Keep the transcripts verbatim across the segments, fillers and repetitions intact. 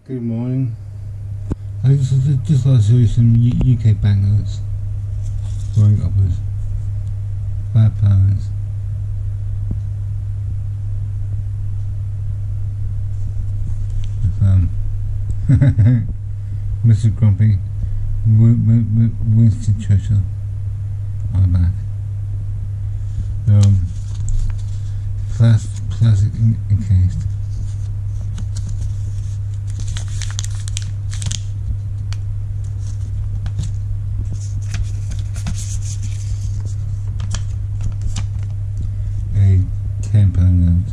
Good morning. I just, just like to show you some U UK banknotes going upwards. Five pounds. With, um, Mister Grumpy, Winston Churchill on the back. Um, plastic, plastic encased. A ten pound note.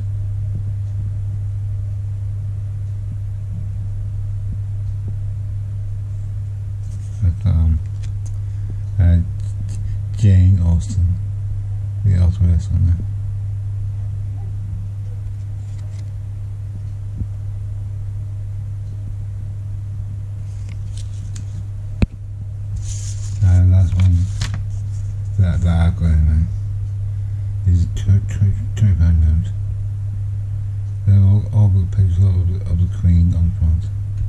With um, uh, Jane Austen, the authoress on there. Uh, last one that, that I've got anyway is a twenty pound note. They're all, all got pictures of the, of the Queen on the front.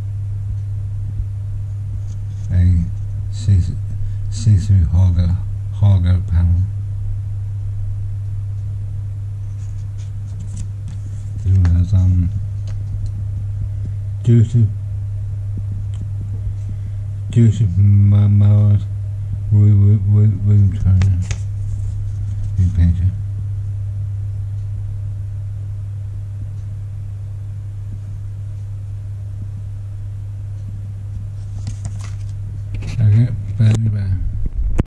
A see-through Hargo, Hargo panel. This one has um Joseph Joseph Mallard, William Turner.